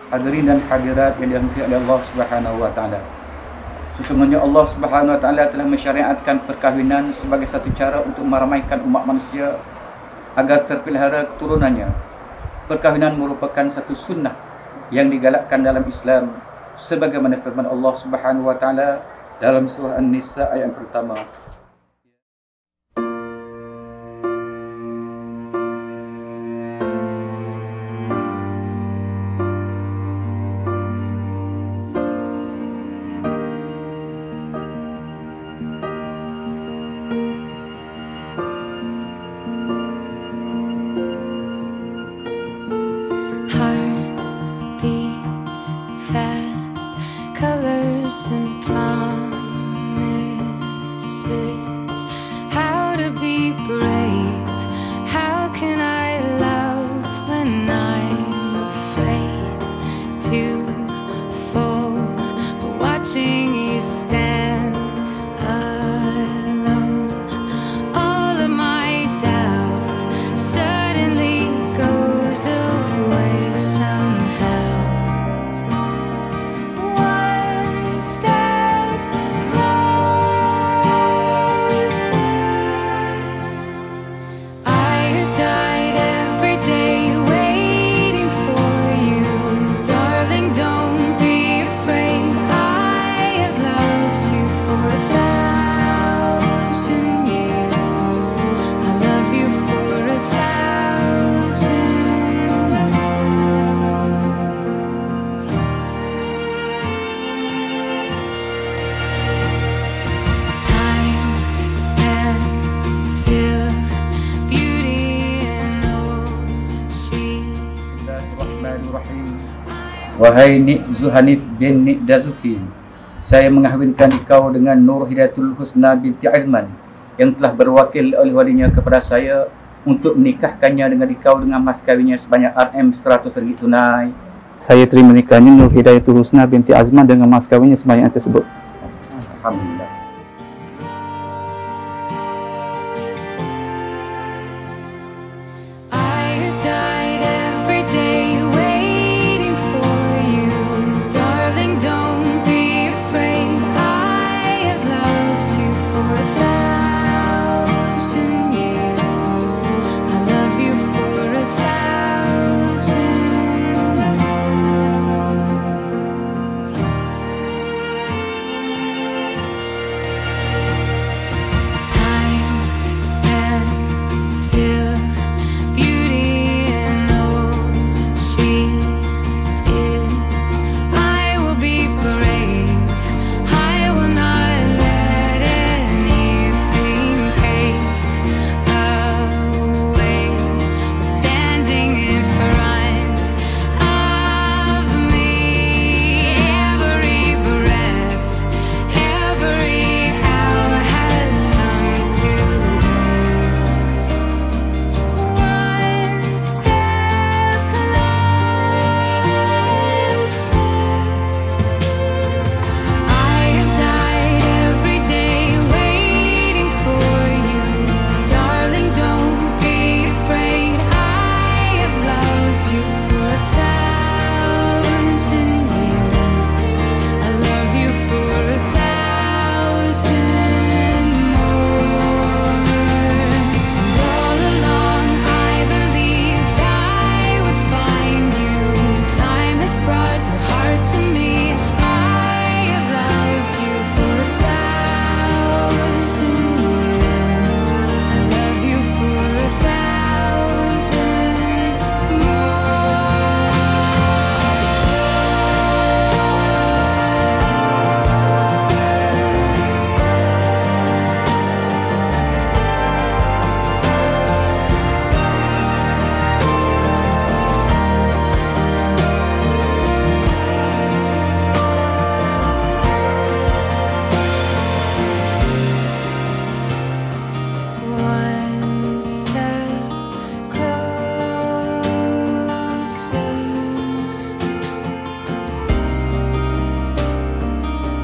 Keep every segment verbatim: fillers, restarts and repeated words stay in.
Hadirin dan hadirat yang dirahmati oleh Allah Subhanahu wa taala. Sesungguhnya Allah Subhanahu wa taala telah mensyariatkan perkahwinan sebagai satu cara untuk meramaikan umat manusia agar terpelihara keturunannya. Perkahwinan merupakan satu sunnah yang digalakkan dalam Islam sebagaimana firman Allah Subhanahu wa taala dalam surah An-Nisa ayat yang pertama. And promises, how to be brave, how can I love when I'm afraid to fall, but watching you stand alone, all of my doubt suddenly goes away somehow. Wahai Nik Zuhanif bin Nik Dazuki, saya mengahwinkan engkau dengan Nur Hidayatul Husna binti Azman yang telah berwakil oleh walinya kepada saya untuk menikahkannya dengan engkau dengan mas kawinnya sebanyak R M seratus ringgit tunai. Saya terima nikahnya Nur Hidayatul Husna binti Azman dengan mas kawinnya sebanyak tersebut. Alhamdulillah.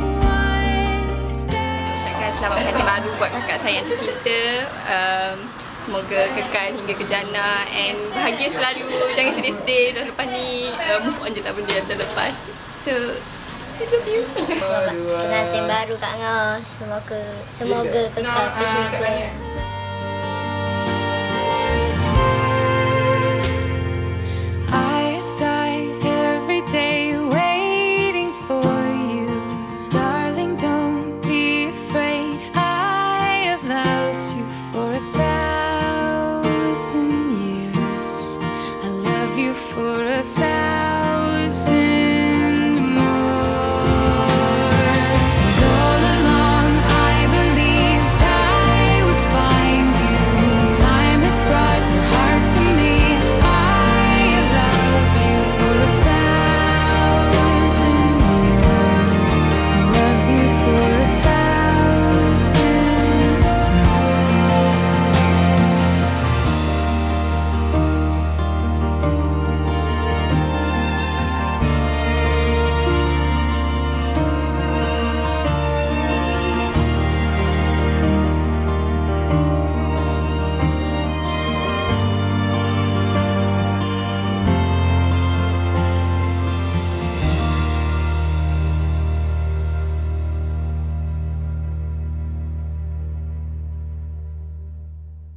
Selamat hari baru buat kakak saya yang tercinta. Um, Semoga kekal hingga ke jannah and bahagia selalu. Jangan sedih-sedih dah lepas ni. Uh, move on je lah benda yang dah lepas. So, I love you. Pengantin baru Kak Ngah. Semoga semoga kekal ke syurga. I've died every day waiting for you. Darling, don't be afraid. I have loved you for a thousand years. I love you for a thousand